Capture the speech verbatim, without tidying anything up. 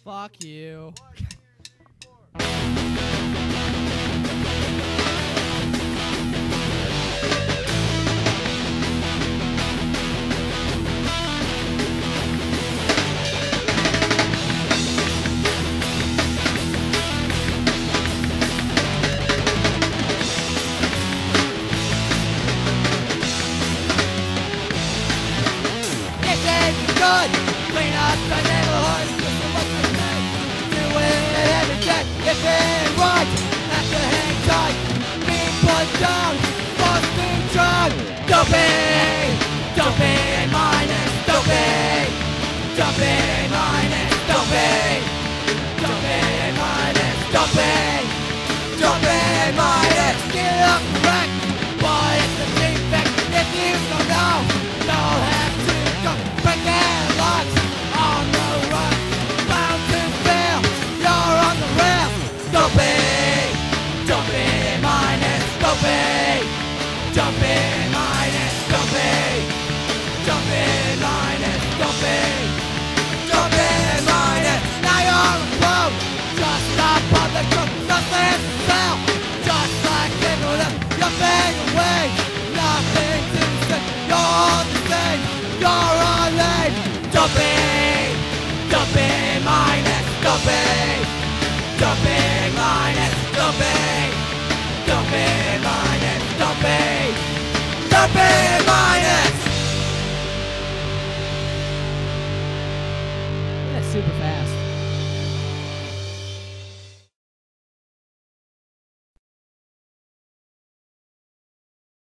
Fuck you. Good. Clean up the neighborhood. Listen what they say. Do it every day. If it right, have to hang tight. Being put down, must be tried. Don't be, don't be